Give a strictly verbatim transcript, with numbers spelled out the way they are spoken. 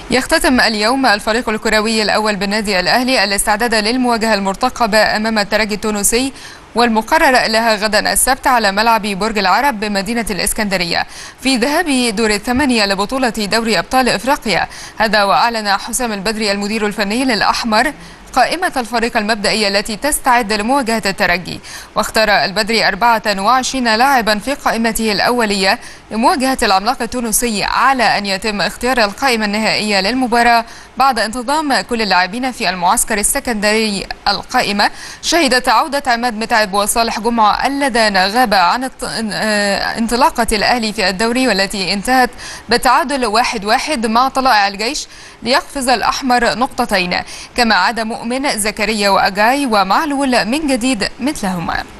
يختتم اليوم الفريق الكروي الأول بالنادي الأهلي الاستعداد للمواجهة المرتقبة أمام الترجي التونسي، والمقرر لها غدا السبت على ملعب برج العرب بمدينة الإسكندرية في ذهاب دور الثمانية لبطولة دوري أبطال إفريقيا. هذا وأعلن حسام البدري المدير الفني للأحمر قائمة الفريق المبدئية التي تستعد لمواجهة الترجي، واختار البدري أربعة وعشرين لاعبا في قائمته الأولية لمواجهة العملاق التونسي، على أن يتم اختيار القائمة النهائية للمباراة بعد انتظام كل اللاعبين في المعسكر السكندري. القائمة شهدت عودة عماد متعب وصالح جمعة اللذان غابا عن انطلاقة الأهلي في الدوري والتي انتهت بتعادل واحد واحد مع طلائع الجيش، ليقفز الأحمر نقطتين، كما عاد مؤمن زكريا وأجاي ومعلول من جديد مثلهما.